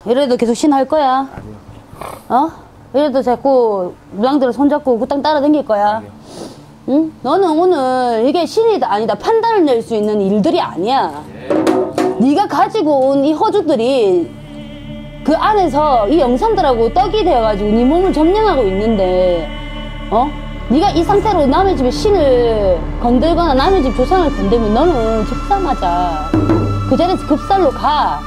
이래도 계속 신 할 거야? 아니요. 어? 이래도 자꾸 무당들을 손잡고 그 땅 따라다닐 거야? 아니요. 응? 너는 오늘 이게 신이다 아니다 판단을 낼 수 있는 일들이 아니야. 네가 가지고 온 이 허주들이 그 안에서 이 영상들하고 떡이 되어가지고 네 몸을 점령하고 있는데 어? 네가 이 상태로 남의 집에 신을 건들거나 남의 집 조상을 건들면 너는 즉사맞아. 그 자리에서 급살로 가.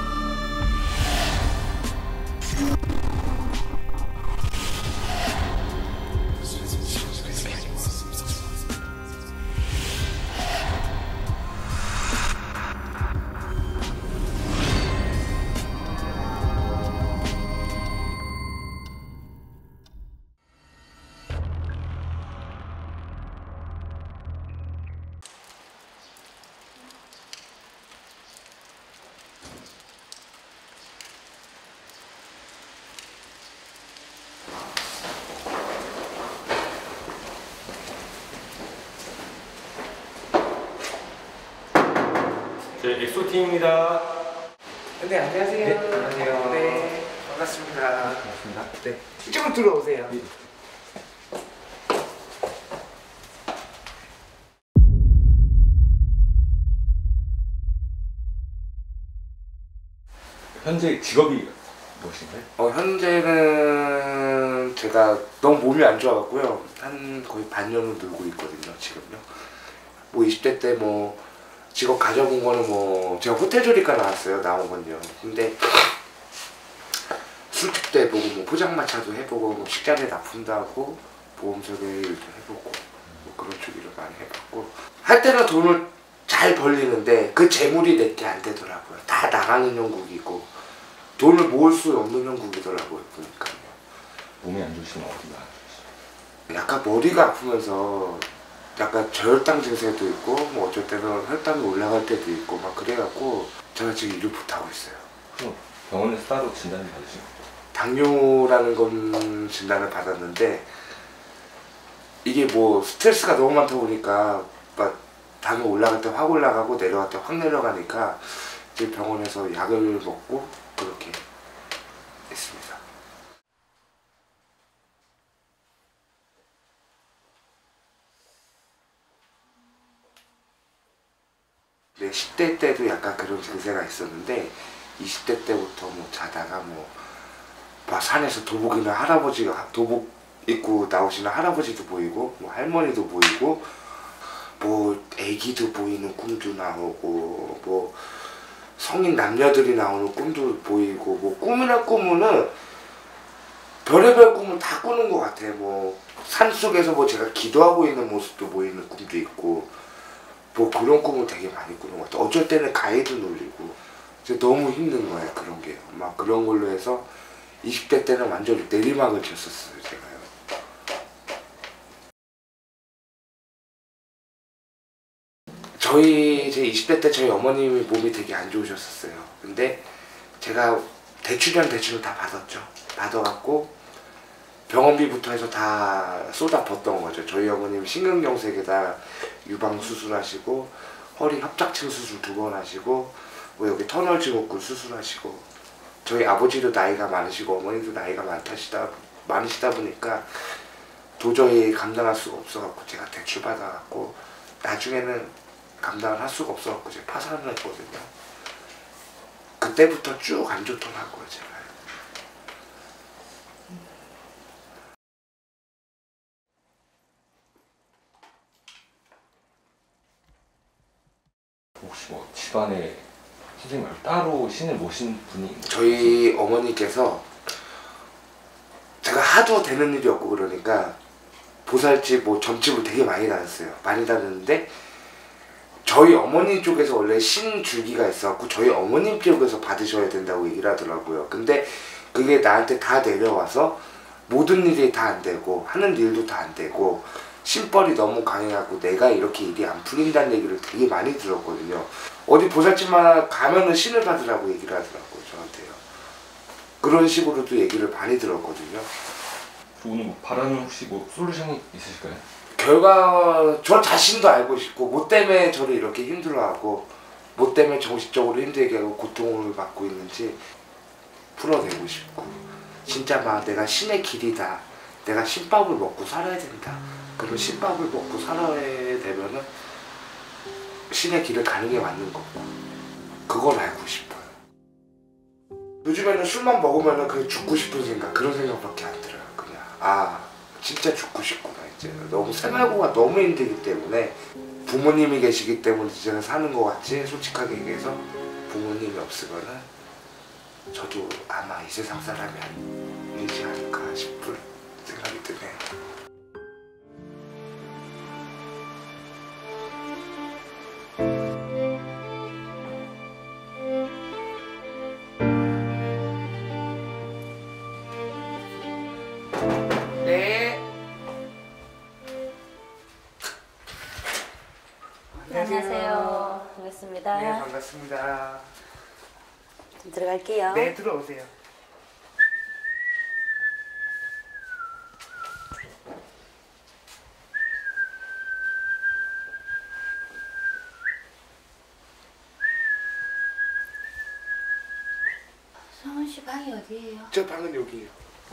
네, 엑소팀입니다. 네, 안녕하세요. 네, 안녕하세요. 네, 반갑습니다. 반갑습니다. 네, 이쪽으로 들어오세요. 네. 현재 직업이 무엇인가요? 현재는 제가 너무 몸이 안 좋아갖고요. 한 거의 반년을 놀고 있거든요, 지금요. 뭐 20대 때 뭐 직업 가져본 거는 뭐 제가 호텔 조리과 나왔어요, 나온 건요. 근데 술집도 해보고 뭐 포장마차도 해보고 뭐 식자재 납품도 하고 보험소개 일도 해보고 뭐 그런 쪽 일을 많이 해봤고 할 때는 돈을 잘 벌리는데 그 재물이 내게 안 되더라고요. 다 나가는 형국이고 돈을 모을 수 없는 형국이더라고요, 보니까요. 몸이 안 좋으시면 어디가 안 좋으시죠? 약간 머리가 아프면서 약간 저혈당 증세도 있고 뭐 어쩔 때는 혈당이 올라갈 때도 있고 막 그래갖고 제가 지금 일을 못하고 있어요. 그럼 병원에서 따로 진단을 받으신 거죠? 당뇨라는 건 진단을 받았는데 이게 뭐 스트레스가 너무 많다 보니까 막 당이 올라갈 때 확 올라가고 내려갈 때 확 내려가니까 지금 병원에서 약을 먹고 그렇게 했습니다. 네, 10대 때도 약간 그런 증세가 있었는데 20대 때부터 뭐 자다가 뭐 산에서 도복이나 할아버지가 도복 입고 나오시는 할아버지도 보이고 뭐 할머니도 보이고 뭐 애기도 보이는 꿈도 나오고 뭐 성인 남녀들이 나오는 꿈도 보이고 뭐 꿈이나 꾸면은 별의별 꿈을 다 꾸는 것 같아요. 뭐 산속에서 뭐 제가 기도하고 있는 모습도 보이는 꿈도 있고 뭐 그런 꿈을 되게 많이 꾸는 것 같아요. 어쩔 때는 가위도 눌리고 너무 힘든 거예요, 그런 게. 막 그런 걸로 해서 20대 때는 완전히 내리막을 쳤었어요, 제가요. 제 20대 때 저희 어머님이 몸이 되게 안 좋으셨었어요. 근데 제가 대출이랑 다 받았죠. 받아갖고 병원비부터 해서 다 쏟아붓던 거죠. 저희 어머님 심근경색에다 유방 수술하시고 허리 협착증 수술 2번 하시고 뭐 여기 터널 증후군 수술하시고 저희 아버지도 나이가 많으시고 어머니도 나이가 많으시다 보니까 도저히 감당할 수가 없어갖고 제가 대출 받아갖고 나중에는 감당을 할 수가 없어갖고 제가 파산을 했거든요. 그때부터 쭉 안 좋더라고요, 제가. 혹시 뭐 집안에 선생님 말고 따로 신을 모신 분이 있나요? 저희 어머니께서 제가 하도 되는 일이 없고 그러니까 보살집 뭐 점집을 되게 많이 다녔어요. 많이 다녔는데 저희 어머니 쪽에서 원래 신 줄기가 있어갖고 저희 어머님 쪽에서 받으셔야 된다고 얘기를 하더라고요. 근데 그게 나한테 다 내려와서 모든 일이 다 안 되고 하는 일도 다 안 되고 신벌이 너무 강해갖고 내가 이렇게 일이 안 풀린다는 얘기를 되게 많이 들었거든요. 어디 보살집만 가면은 신을 받으라고 얘기를 하더라고요, 저한테요. 그런 식으로도 얘기를 많이 들었거든요. 오늘 뭐 바라는 혹시 뭐 솔루션이 있으실까요? 결과 저 자신도 알고 싶고 뭐 때문에 저를 이렇게 힘들어하고 뭐 때문에 정신적으로 힘들게 하고 고통을 받고 있는지 풀어내고 싶고 진짜 막 내가 신의 길이다. 내가 신밥을 먹고 살아야 된다. 그러면 신밥을 먹고 살아야 되면은 신의 길을 가는 게 맞는 거고 그걸 알고 싶어요. 요즘에는 술만 먹으면은 그 죽고 싶은 생각 그런 생각밖에 안 들어요. 그냥 아 진짜 죽고 싶구나. 이제 너무 생활고가 너무 힘들기 때문에 부모님이 계시기 때문에 이제는 사는 것 같지 솔직하게 얘기해서 부모님이 없으면은 저도 아마 이 세상 사람이 아니지 않을까 싶은 생각이 드네요. 네. 안녕하세요. 반갑습니다. 네, 반갑습니다. 들어갈게요. 네, 들어오세요. 성훈 씨 방이 어디예요? 저 방은 여기예요.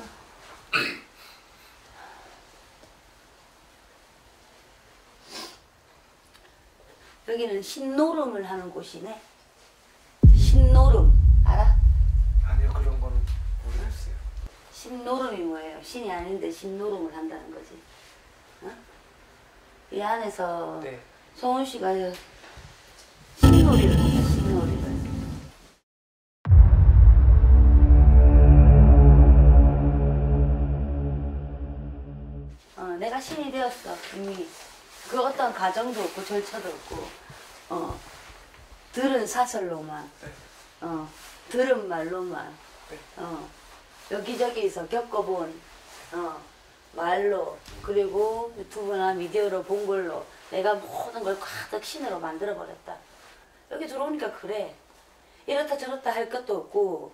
여기는 신노름을 하는 곳이네. 신노름 알아? 아니요, 그런 거는 모르겠어요. 신노름이 뭐예요? 신이 아닌데 신노름을 한다는 거지. 어? 이 안에서 네. 성훈 씨가 신놀이를 한다. 신놀이를. 내가 신이 되었어 이미. 그 어떤 가정도 없고 절차도 없고 들은 사설로만 들은 말로만 여기저기서 겪어본 말로 그리고 유튜브나 미디어로 본 걸로 내가 모든 걸 가득 신으로 만들어버렸다. 여기 들어오니까 그래. 이렇다 저렇다 할 것도 없고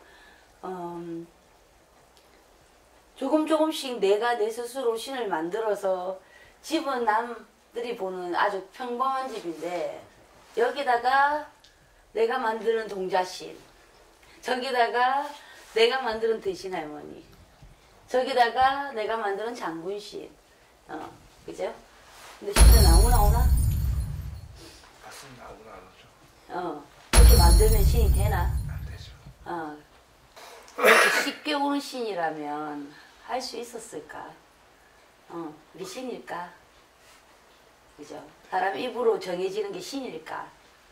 조금씩 내가 내 스스로 신을 만들어서 집은 남들이 보는 아주 평범한 집인데 여기다가 내가 만드는 동자신, 저기다가 내가 만드는 대신할머니, 저기다가 내가 만드는 장군신, 그죠? 근데 신은 아무나 오나? 맞습니다. 아무나 안 오죠. 그렇게 만들면 신이 되나? 안 되죠. 그렇게 쉽게 오는 신이라면 할 수 있었을까? 이게 신일까? 그죠? 사람 입으로 정해지는 게 신일까?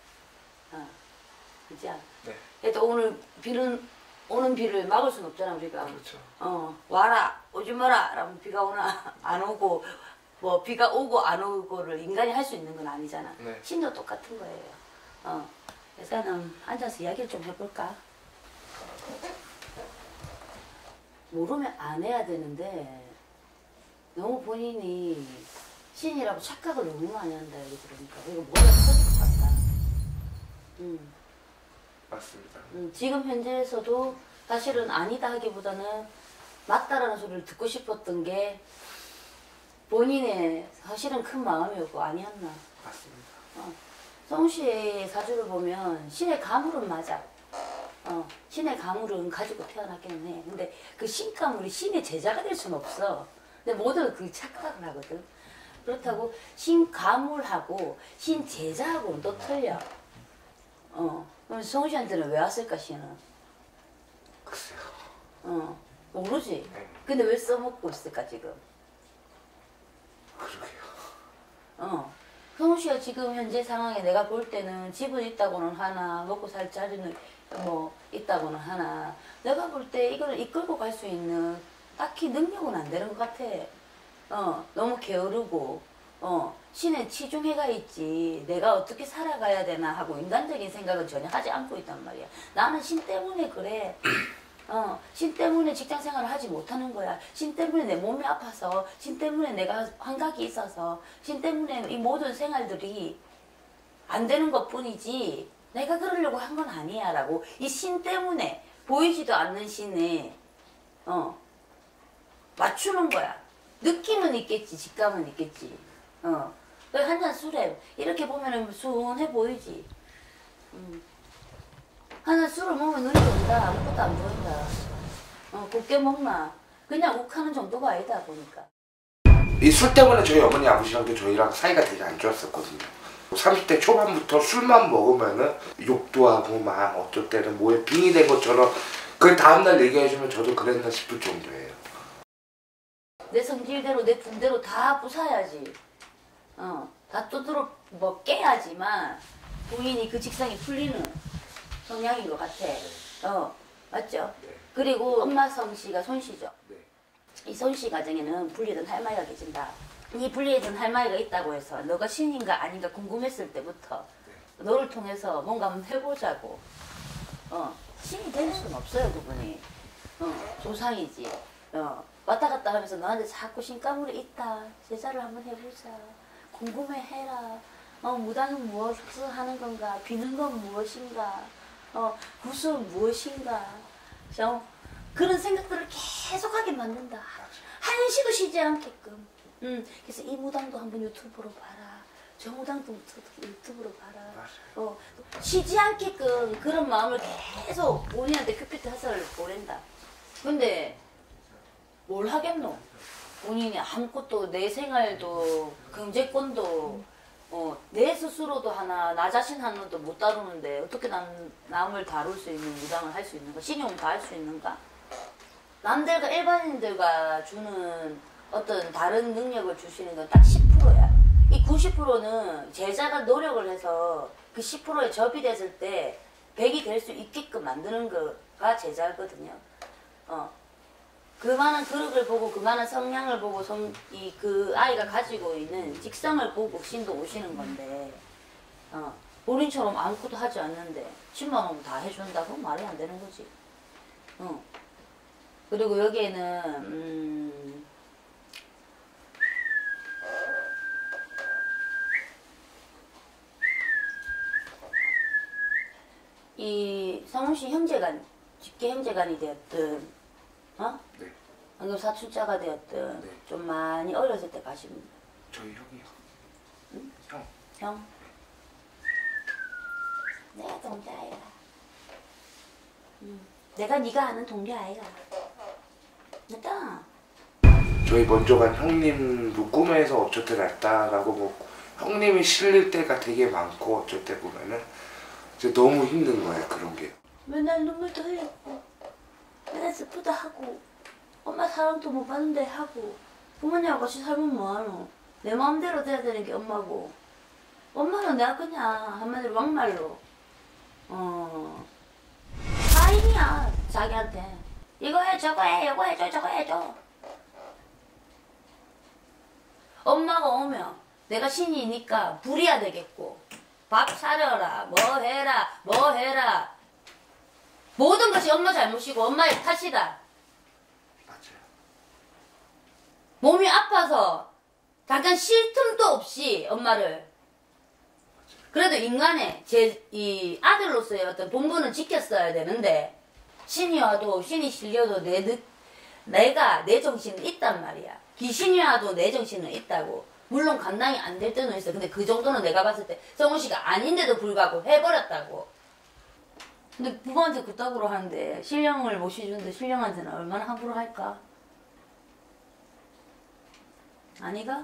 그죠? 네. 그래도 오늘 오는 비를 막을 수는 없잖아, 우리가. 그렇죠. 와라, 오지 마라, 라면 비가 오나, 안 오고, 뭐, 비가 오고 안 오고를 인간이 할 수 있는 건 아니잖아. 네. 신도 똑같은 거예요. 그래서 나는 앉아서 이야기를 좀 해볼까? 모르면 안 해야 되는데 너무 본인이 신이라고 착각을 너무 많이 한다 여기 들으니까 이거 뭐가 터질 것 같다. 맞습니다. 지금 현재에서도 사실은 아니다 하기보다는 맞다라는 소리를 듣고 싶었던 게 본인의 사실은 큰 마음이었고 아니었나. 맞습니다. 성훈 씨의 사주를 보면 신의 가물은 맞아. 신의 가물은 가지고 태어났기는 해. 근데 그 신가물이 신의 제자가 될 수는 없어. 근데 모두가 그 착각을 하거든. 그렇다고 신 가물하고 신 제자하고는 또 틀려. 그럼 성훈 씨한테는 왜 왔을까 신은? 글쎄요. 모르지. 네. 근데 왜 써먹고 있을까 지금? 그러게요. 성훈 씨가 지금 현재 상황에 내가 볼 때는 집은 있다고는 하나 먹고 살 자리는 뭐 있다고는 하나 내가 볼 때 이걸 이끌고 갈 수 있는 딱히 능력은 안 되는 것 같아. 너무 게으르고 신에 치중해가 있지 내가 어떻게 살아가야 되나 하고 인간적인 생각은 전혀 하지 않고 있단 말이야. 나는 신 때문에 그래. 신 때문에 직장 생활을 하지 못하는 거야. 신 때문에 내 몸이 아파서, 신 때문에 내가 환각이 있어서, 신 때문에 이 모든 생활들이 안 되는 것 뿐이지 내가 그러려고 한 건 아니야 라고 이 신 때문에 보이지도 않는 신에 맞추는 거야. 느낌은 있겠지, 직감은 있겠지. 한 잔 술에 이렇게 보면은 순해 보이지. 한 잔 술을 먹으면 눈이 온다. 아무것도 안 보인다. 곱게 먹나? 그냥 욱하는 정도가 아니다 보니까. 이 술 때문에 저희 어머니 아버지랑도 저희랑 사이가 되게 안 좋았었거든요. 30대 초반부터 술만 먹으면은 욕도 하고 막 어쩔 때는 뭐에 빙이 된 것처럼 그 다음날 얘기해주면 저도 그랬나 싶을 정도예요. 내 성질대로 내 분대로 다 부숴야지. 다 두드러 뭐 깨야지만 본인이 그 직성이 풀리는 성향인 것 같아. 맞죠? 네. 그리고 엄마 성씨가 손씨죠. 네. 이 손씨 가정에는 불리던 할머니가 계신다. 이 불리던 할머니가 있다고 해서 너가 신인가 아닌가 궁금했을 때부터 너를 통해서 뭔가 한번 해보자고. 신이 될 수는 없어요, 그분이. 조상이지. 왔다 갔다 하면서 너한테 자꾸 신가물이 있다. 제자를 한번 해보자. 궁금해해라. 무당은 무엇을 하는 건가? 비는 건 무엇인가? 구슬은 무엇인가? 그런 생각들을 계속하게 만든다. 한시도 쉬지 않게끔. 그래서 이 무당도 한번 유튜브로 봐라. 저 무당도 유튜브로 봐라. 쉬지 않게끔 그런 마음을 계속 본인한테 큐피트 화살을 보낸다. 근데 뭘 하겠노? 본인이 아무것도 내 생활도 경제권도 내 스스로도 하나 나 자신 하나도 못 다루는데 어떻게 남을 다룰 수 있는 무당을 할 수 있는가? 신용 다 할 수 있는가? 남들과 일반인들과 주는 어떤 다른 능력을 주시는 건 딱 10%야. 이 90%는 제자가 노력을 해서 그 10%에 접이 됐을 때 100이 될 수 있게끔 만드는 거가 제자거든요. 그만한 그릇을 보고 그만한 성향을 보고 그 아이가 가지고 있는 직성을 보고 신도 오시는 건데 본인처럼 아무것도 하지 않는데 10만 원 다 해준다고 말이 안 되는 거지. 그리고 여기에는 이 성훈씨 형제간, 직계 형제간이 되었든 네. 방금 사출자가 되었든 네. 좀 많이 어렸을 때 가십니다. 저희 형이요. 응? 형. 형? 내가 동자 아이가. 내가 네가 아는 동료 아이가. 맞다. 저희 먼저 간 형님도 꿈에서 어쩔 때 났다라고 뭐 형님이 실릴 때가 되게 많고 어쩔 때 보면은 이제 너무 힘든 거예요 그런 게. 맨날 눈물도 흘렸고 맨날 슬프다 하고 엄마 사랑도 못 받는데 하고 부모님하고 같이 살면 뭐하노. 내 마음대로 돼야 되는 게 엄마고 엄마는 내가 그냥 한마디로 막말로 사인이야 자기한테. 이거 해 저거 해 이거 해줘 저거 해줘. 엄마가 오면 내가 신이니까 불이야 되겠고 밥 차려라 뭐 해라 모든 것이 엄마 잘못이고 엄마의 탓이다. 맞아요. 몸이 아파서 잠깐 쉴 틈도 없이 엄마를 그래도 인간의 이 아들로서의 어떤 본분은 지켰어야 되는데 신이 와도 신이 실려도 내가 내 정신은 있단 말이야. 귀신이 와도 내 정신은 있다고. 물론 감당이 안 될 때는 있어. 근데 그 정도는 내가 봤을 때 성훈씨가 아닌데도 불구하고 해버렸다고. 근데 부모한테 그따구로 하는데 신령을 모셔주는데 신령한테는 얼마나 함부로 할까? 아니가?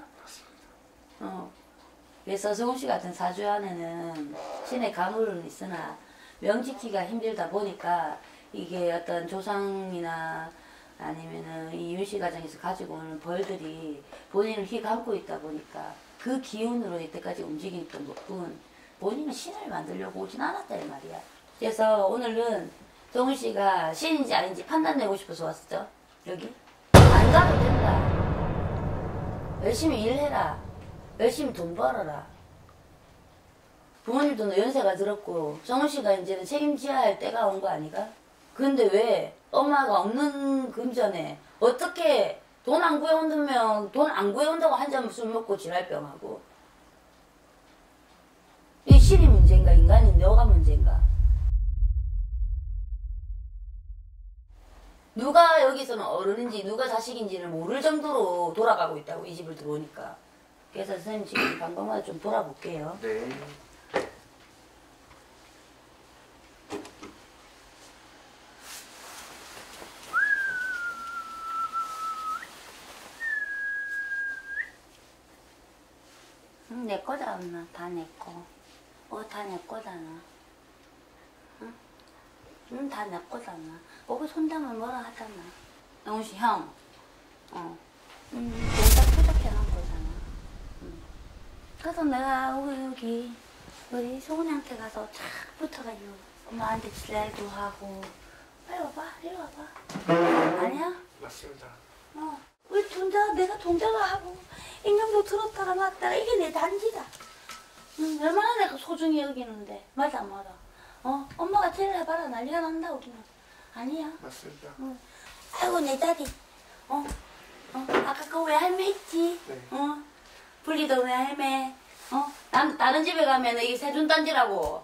그래서 성훈씨 같은 사주 안에는 신의 가물은 있으나 명지키가 힘들다 보니까 이게 어떤 조상이나 아니면은 이 윤씨 가정에서 가지고 오는 벌들이 본인을 휘감고 있다 보니까 그 기운으로 이때까지 움직였던 것뿐 본인은 신을 만들려고 오진 않았다 이 말이야. 그래서 오늘은 성훈씨가 신인지 아닌지 판단내고 싶어서 왔었죠. 여기 안 가도 된다. 열심히 일해라. 열심히 돈 벌어라. 부모님도 너 연세가 들었고 성훈씨가 이제는 책임져야 할 때가 온 거 아니가? 근데 왜 엄마가 없는 금전에 어떻게 돈 안 구해온다면 돈 안 구해온다고 한 잔 술 먹고 지랄병하고 이 신이 문제인가 인간이 너가 문제인가? 누가 여기서는 어른인지 누가 자식인지를 모를 정도로 돌아가고 있다고 이 집을 들어오니까. 그래서 선생님 지금 방법마다 좀 돌아볼게요. 네. 내 거다 엄마. 다 내 거. 다 내 거잖아. 응? 응, 다 내 거잖아. 거기 손담을 뭐라 하잖아. 영훈씨 형. 내가 부족해 놓은 거잖아. 그래서 내가 우리 소은이한테 가서 착 붙어가지고 엄마한테 지랄도 하고. 빨리 와봐, 이리 와봐. 아니야? 맞습니다. 우리 내가 동자가 하고 인형도 들었다가 놨다가 이게 내 단지다. 얼마나 내가 소중히 여기는데. 맞아. 엄마가 제일 해봐라 난리가 난다 우리는. 아니야. 맞습니다. 아이고 내 daddy. 아까 그 외할매 있지? 네. 분리도 외할매. 난 다른 집에 가면 이게 세준단지라고.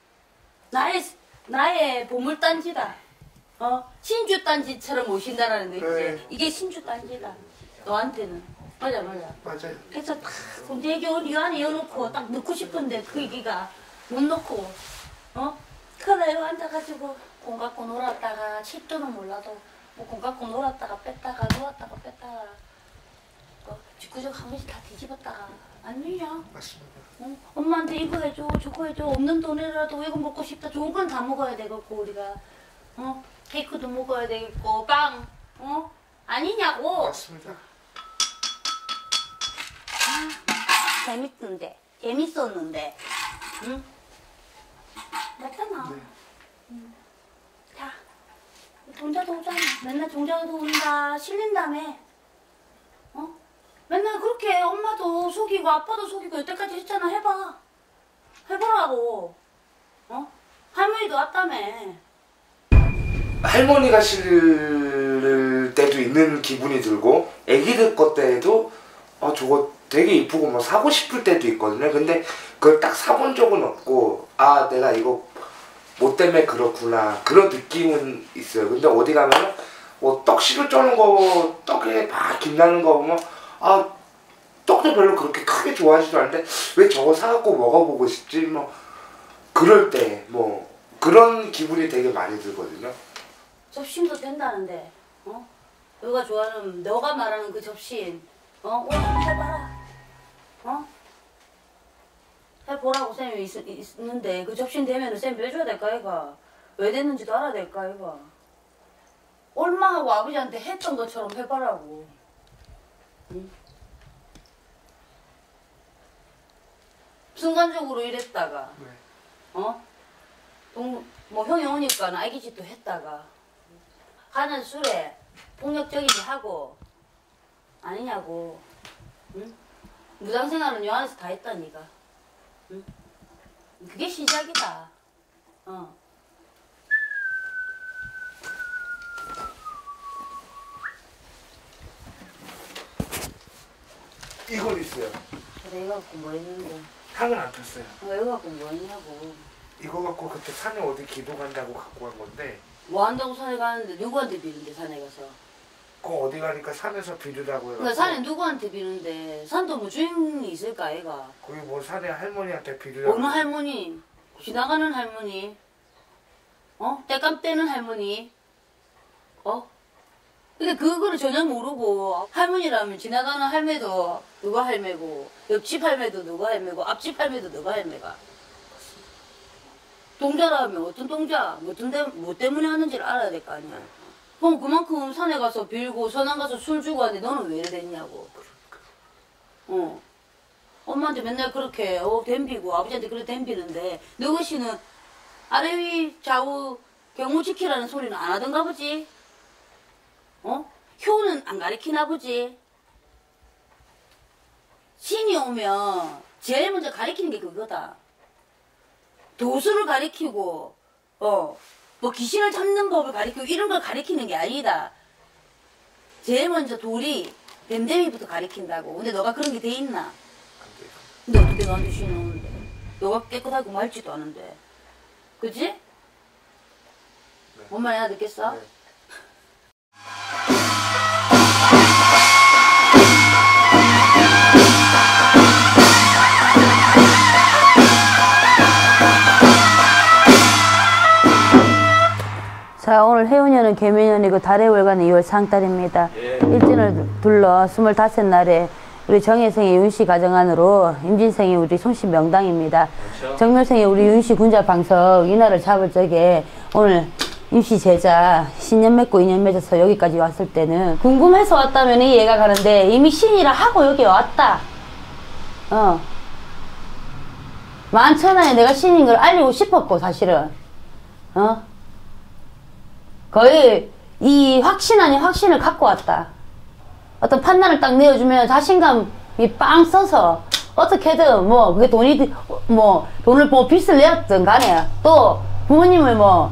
나의 보물단지다. 신주단지처럼 오신다라는 거 있지? 네. 이게 신주단지다. 너한테는. 맞아. 맞아요. 그래서 딱 내게 이 안에 열어놓고 딱 넣고 싶은데 그 얘기가 못 넣고. 그러다 여기 앉아가지고 공 갖고 놀았다가 10도는 몰라도 뭐 공 갖고 놀았다가 뺐다가 누웠다가 뺐다가 직구적 한 번씩 다 뒤집었다가 아니냐? 맞습니다. 엄마한테 이거 해줘 저거 해줘 없는 돈이라도 이거 먹고 싶다 좋은 건 다 먹어야 되겠고 우리가 케이크도 먹어야 되겠고 빵 아니냐고. 맞습니다. 재밌었는데 응? 맞잖아. 네. 자 동자도 오잖아. 맨날 동자도 온다 실린다며. 맨날 그렇게 엄마도 속이고 아빠도 속이고 여태까지 했잖아. 해보라고. 할머니도 왔다며. 할머니가 실을 때도 있는 기분이 들고 애기들 것 때에도 저거 되게 이쁘고 뭐 사고 싶을 때도 있거든요. 근데 그걸 딱 사본 적은 없고 내가 이거 뭐 때문에 그렇구나 그런 느낌은 있어요. 근데 어디 가면 뭐 떡식을 쪄는 거 떡에 막 김나는 거 보면 떡도 별로 그렇게 크게 좋아하지도 않는데 왜 저거 사갖고 먹어보고 싶지 뭐 그럴 때 뭐 그런 기분이 되게 많이 들거든요. 접심도 된다는데 너가 좋아하는 너가 말하는 그 접심 오늘 한번 해봐라. 해보라고 쌤이 있는데 그 접심 되면은 쌤 빼줘야 될까 이가. 왜 됐는지도 알아야 될까 이가. 얼마하고 아버지한테 했던 것처럼 해봐라고. 응? 순간적으로 이랬다가 뭐 형이 오니까 아기 짓도 했다가 가는 술에 폭력적이게 하고 아니냐고. 응? 무장생활은 요 안에서 다 했다 니가. 응? 그게 시작이다. 이건 있어요. 그래 이거 갖고 뭐 했는데. 향은 안 폈어요. 이거 갖고 뭐 했냐고. 이거 갖고 그때 산에 어디 기도 간다고 갖고 간 건데 뭐 한다고 산에 가는데 누구한테 비는데 산에 가서. 그거 어디 가니까 산에서 비르라고 해가지고 그러니까 산에 누구한테 비는데 산도 뭐 주인이 있을까 애가. 거기 뭐 산에 할머니한테 비르라고. 어느 할머니? 지나가는 할머니? 때감 떼는 할머니? 근데 그거를 전혀 모르고 할머니라면 지나가는 할매도 누가 할매고 옆집 할매도 누가 할매고 앞집 할매도 누가 할매가. 동자라면 어떤 동자? 뭐 때문에 하는지를 알아야 될 거 아니야. 그럼 그만큼 산에 가서 빌고 선안 가서 술 주고 하는데 너는 왜 이래 됐냐고. 엄마한테 맨날 그렇게 댐비고 아버지한테 그렇게 댐비는데 너것이는 아래 위 좌우 경무 지키라는 소리는 안 하던가 보지? 효는 안 가리키나 보지? 신이 오면 제일 먼저 가리키는 게 그거다. 도수를 가리키고 뭐 귀신을 잡는 법을 가리키고 이런 걸 가리키는 게 아니다. 제일 먼저 돌이 댐댐이부터 가리킨다고. 근데 너가 그런 게 돼 있나? 근데 어떻게 너한테 신이 오는데? 너가 깨끗하고 맑지도 않은데. 그치? 네. 엄마 내가 듣겠어? 네. 자, 오늘 해운년은 개면년이고 달의 월간은 2월 상달입니다. 일진을 둘러 25날에 우리 정혜생의 윤씨 가정안으로 임진생이 우리 송씨 명당입니다. 그렇죠. 정묘생이 우리 윤씨 군자 방석 이날을 잡을 적에 오늘 윤씨 제자 신년 맺고 인연 맺어서 여기까지 왔을 때는 궁금해서 왔다면 이해가 가는데 이미 신이라 하고 여기 왔다. 만천하에 내가 신인 걸 알리고 싶었고 사실은 거의 이 확신 아닌 확신을 갖고 왔다. 어떤 판단을 딱 내어주면 자신감이 빵 써서 어떻게든 뭐 그게 돈이 뭐 돈을 뭐 빚을 내었든 간에 또 부모님을 뭐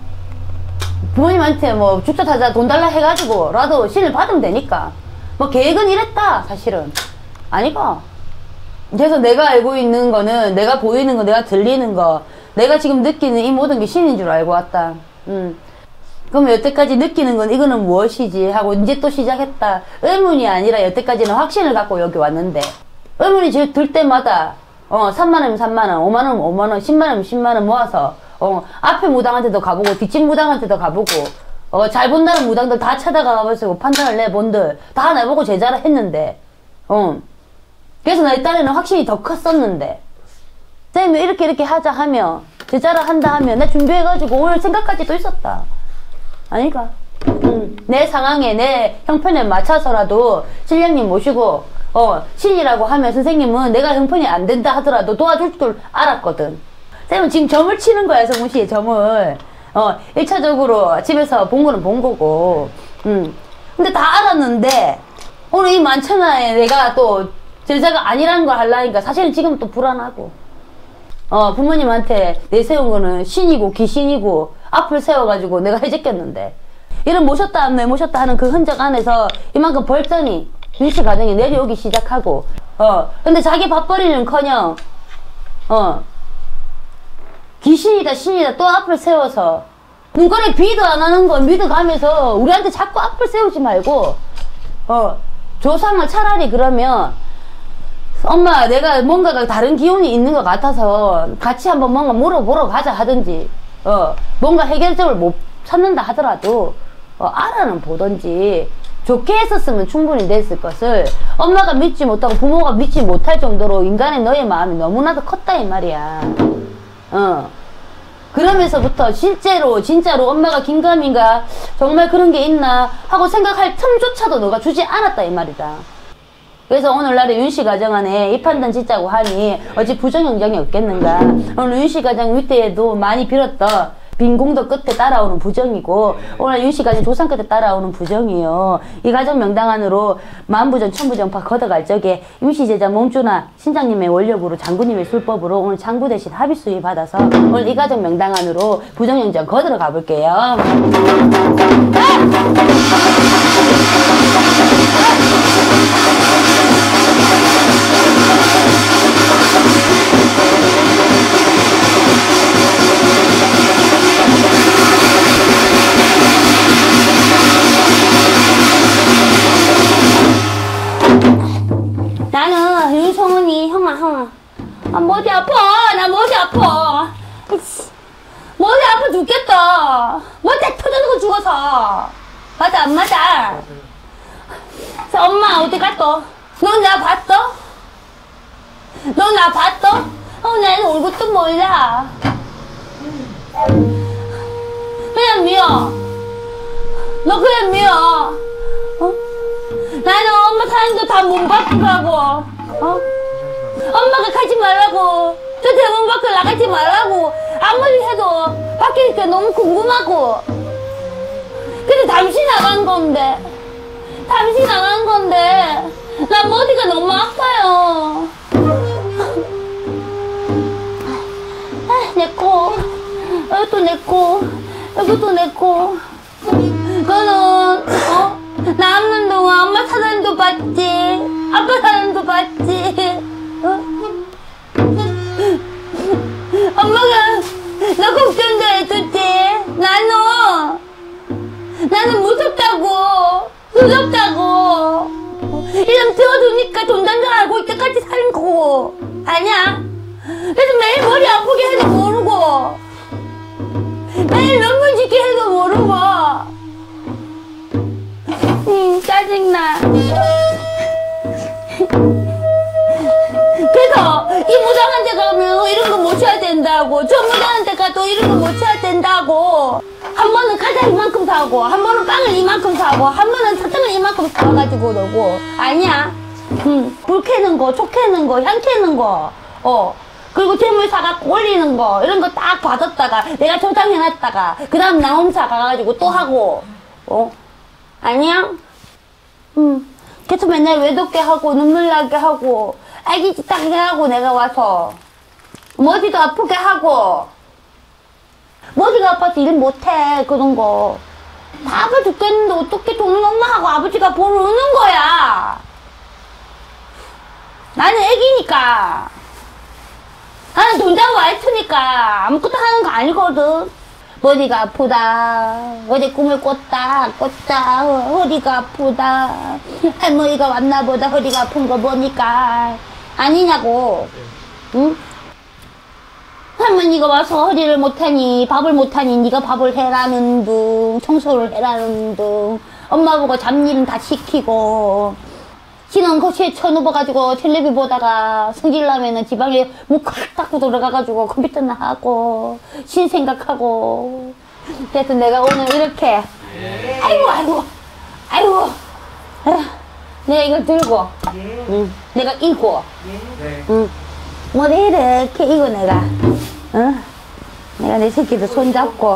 부모님한테 뭐 죽자 타자 돈 달라 해가지고라도 신을 받으면 되니까 뭐 계획은 이랬다 사실은 아니고. 그래서 내가 알고 있는 거는 내가 보이는 거 내가 들리는 거 내가 지금 느끼는 이 모든 게 신인 줄 알고 왔다. 그럼 여태까지 느끼는 건 이거는 무엇이지 하고 이제 또 시작했다. 의문이 아니라 여태까지는 확신을 갖고 여기 왔는데 의문이 들 때마다 3만원이면 3만원 5만원이면 5만원 10만원이면 10만원 모아서 앞에 무당한테도 가보고 뒷집 무당한테도 가보고 잘 본다는 무당들 다 찾아가가지고 판단을 내본들 다 내보고 제자를 했는데 그래서 내 딴에는 확신이 더 컸었는데 선생님이 이렇게 하자 하면 제자를 한다 하면 내 준비해가지고 올 생각까지도 있었다. 아니가 내 상황에 내 형편에 맞춰서라도 신령님 모시고 신이라고 하면 선생님은 내가 형편이 안 된다 하더라도 도와줄 줄 알았거든. 선생님은 지금 점을 치는 거야. 성무시에 점을 1차적으로 집에서 본 거는 본 거고 근데 다 알았는데 오늘 이 만천하에 내가 또 제자가 아니라는 걸 하려니까 사실은 지금 또 불안하고 부모님한테 내세운 거는 신이고 귀신이고 앞을 세워가지고 내가 해제꼈는데 이런 모셨다 안 모셨다 하는 그 흔적 안에서 이만큼 벌전이 윤씨 가정이 내려오기 시작하고 근데 자기 밥벌이는커녕 귀신이다 신이다 또 앞을 세워서 눈깔에 비도 안 하는 거 믿어가면서 우리한테 자꾸 앞을 세우지 말고 조상을 차라리 그러면 엄마 내가 뭔가가 다른 기운이 있는 것 같아서 같이 한번 뭔가 물어보러 가자 하든지 뭔가 해결책을 못 찾는다 하더라도 알아는 보든지 좋게 했었으면 충분히 됐을 것을 엄마가 믿지 못하고 부모가 믿지 못할 정도로 인간의 너의 마음이 너무나도 컸다 이 말이야. 그러면서부터 진짜로 엄마가 긴가민가 정말 그런 게 있나 하고 생각할 틈조차도 너가 주지 않았다 이 말이다. 그래서 오늘날에 윤씨 가정안에 이 판단 짓자고 하니 어찌 부정영장이 없겠는가. 오늘 윤씨 가정 윗대에도 많이 빌었던 빈공도 끝에 따라오는 부정이고 오늘 윤씨 가정 조상 끝에 따라오는 부정이요. 이 가정 명당안으로 만부정 천부정파 걷어갈 적에 윤씨 제자 몽주나 신장님의 원력으로 장구님의 술법으로 오늘 장구 대신 합의수의 받아서 오늘 이 가정 명당안으로 부정영장 걷으러 가볼게요. 나는 윤성은이 형아 머리 아파. 나 머리 아파. 머리 아파 죽겠다. 머리 딱 터져서 죽어서. 맞아 안 맞아? 그래서 엄마 어디 갔어? 너 나 봤어? 너 나 봤어? 내 얼굴도 몰라. 그냥 미워. 너 그냥 미워. 나는 엄마 사는 거 다 문 밖으로 가고 엄마가 가지 말라고 저 대문 밖으로 나가지 말라고 아무리 해도 밖에 있으니까 너무 궁금하고 근데 잠시 나간 건데 나 머리가 너무 아파요. 내 코 이것도 내 코 이것도 내 코. 너는 남는 동안 엄마 사랑도 받지 아빠 사랑도 받지. 엄마가 나 걱정도 해줬지. 나는 무섭다고 이름 들어주니까 돈 단줄 알고 이때까지 사는 거고 아니야. 그래서 매일 머리 아프게 해도 모르고 매일 눈물 짓게 해도 모르고 짜증나. 모셔야 된다고. 전문가한테 가도 이런 거 모셔야 된다고. 한 번은 과자 이만큼 사고, 한 번은 빵을 이만큼 사고, 한 번은 사탕을 이만큼 사가지고 놀고. 아니야. 불 켜는 거, 초 켜는 거, 향 켜는 거. 그리고 재물 사갖고 올리는 거, 이런 거 딱 받았다가, 내가 저장해놨다가, 그 다음 나 혼자 가가지고 또 하고. 아니야? 계속 맨날 외롭게 하고, 눈물 나게 하고, 애기짓 하게 하고, 내가 와서. 머리도 아프게 하고. 머리가 아파서 일 못해, 그런 거. 다 아파 죽겠는데 어떻게 돈을 엄마하고 아버지가 벌어오는 거야. 나는 애기니까. 나는 돈장 와이프니까 아무것도 하는 거 아니거든. 머리가 아프다. 어제 꿈을 꿨다. 허리가 아프다. 할머니가 왔나보다. 허리가 아픈 거 보니까. 아니냐고. 응? 할머니가 와서 허리를 못하니, 밥을 못하니, 네가 밥을 해라는 둥, 청소를 해라는 둥, 엄마 보고 잡일 다 시키고, 지는 거실에 쳐누워가지고 텔레비 보다가 성질나면은 지방에 문 콱 닫고 들어가가지고 컴퓨터나 하고, 신 생각하고. 그래서 내가 오늘 이렇게, 아이고, 내가 이거 들고, 내가 이고, 뭐 이렇게 이거 내가. 내가 내 새끼도 손잡고,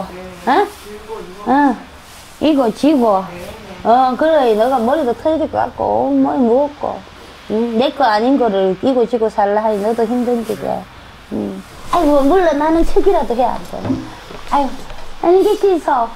이거 지고, 그래, 너가 머리도 터질 것 같고, 머리 무겁고, 내 거 아닌 거를 이고 지고 살라 하니 너도 힘든데, 아이고, 물론 나는 척이라도 해야 돼. 아이고, 나는 게 싫어.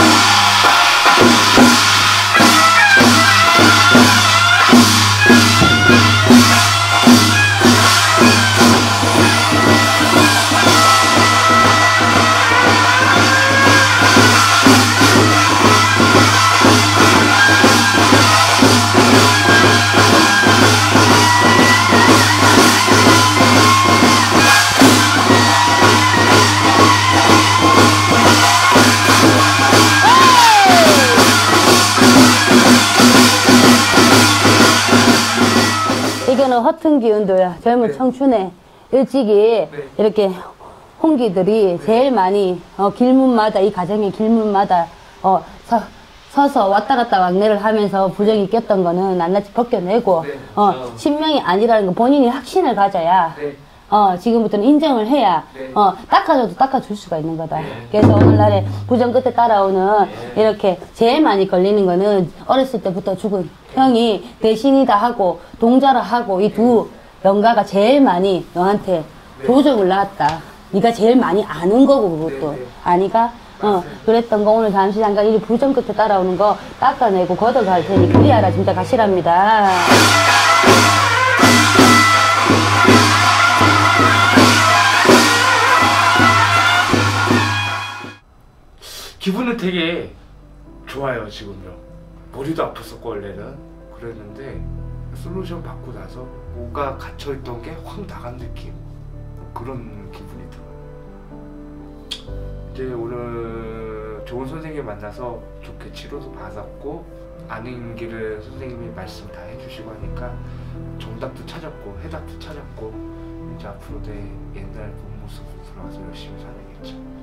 이거는 허튼 기운도야. 젊은 청춘에 일찍이 이렇게 홍기들이 제일 많이 길문마다, 이 가정의 길문마다 서서 왔다 갔다 왕래를 하면서 부정이 꼈던 거는 낱낱이 벗겨내고 신명이 아니라는 거 본인이 확신을 가져야 지금부터는 인정을 해야 닦아줘도 닦아줄 수가 있는 거다. 그래서 오늘날에 부정 끝에 따라오는 이렇게 제일 많이 걸리는 거는 어렸을 때부터 죽은 형이 대신이다 하고 동자라 하고 이 두 영가가 제일 많이 너한테 조정을 놨다. 네가 제일 많이 아는 거고 그것도 아니가 그랬던 거 오늘 잠시 잠깐 이 부정 끝에 따라오는 거 닦아내고 걷어갈 테니 그리하라 진짜 가시랍니다. 기분은 되게 좋아요. 지금요. 머리도 아팠었고 원래는 그랬는데 솔루션 받고 나서 뭐가 갇혀있던 게 확 나간 느낌, 그런 기분이 들어요. 이제 오늘 좋은 선생님 만나서 좋게 치료도 받았고 아는 길을 선생님이 말씀 다 해주시고 하니까 정답도 찾았고 해답도 찾았고 이제 앞으로 내 옛날 본 모습으로 돌아가서 열심히 살아야겠죠.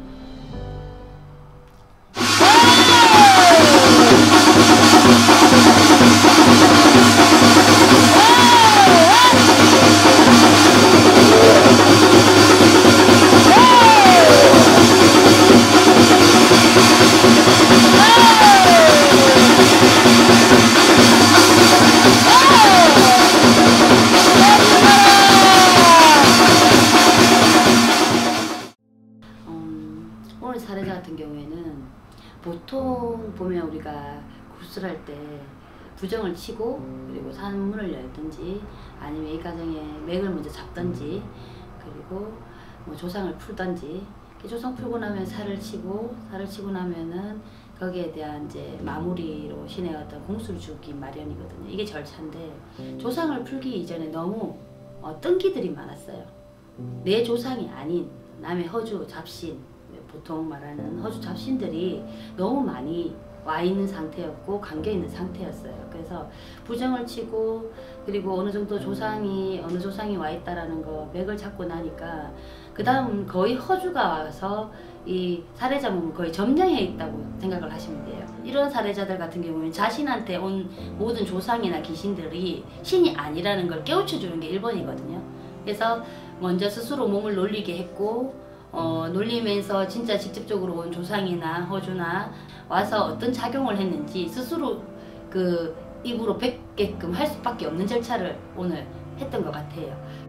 오늘 사례자 같은 경우에는 보통 보면 우리가 구술할 때 부정을 치고 그리고 산문을 열든지 아니면 이 가정에 맥을 먼저 잡든지 그리고 뭐 조상을 풀든지 조상 풀고 나면 살을 치고 나면은 거기에 대한 이제 마무리로 신의 어떤 공수를 주기 마련이거든요. 이게 절차인데 조상을 풀기 이전에 너무 뜬기들이 많았어요. 내 조상이 아닌 남의 허주 잡신, 보통 말하는 허주 잡신들이 너무 많이 와 있는 상태였고 감겨 있는 상태였어요. 그래서 부정을 치고 그리고 어느 정도 조상이 와 있다라는 거 맥을 잡고 나니까 그 다음 거의 허주가 와서 이 살해자 몸을 거의 점령해 있다고 생각을 하시면 돼요. 이런 살해자들 같은 경우는 자신한테 온 모든 조상이나 귀신들이 신이 아니라는 걸 깨우쳐 주는 게 1번이거든요. 그래서 먼저 스스로 몸을 놀리게 했고 놀리면서 진짜 직접적으로 온 조상이나 허주나 와서 어떤 작용을 했는지 스스로 그 입으로 뱉게끔 할 수밖에 없는 절차를 오늘 했던 것 같아요.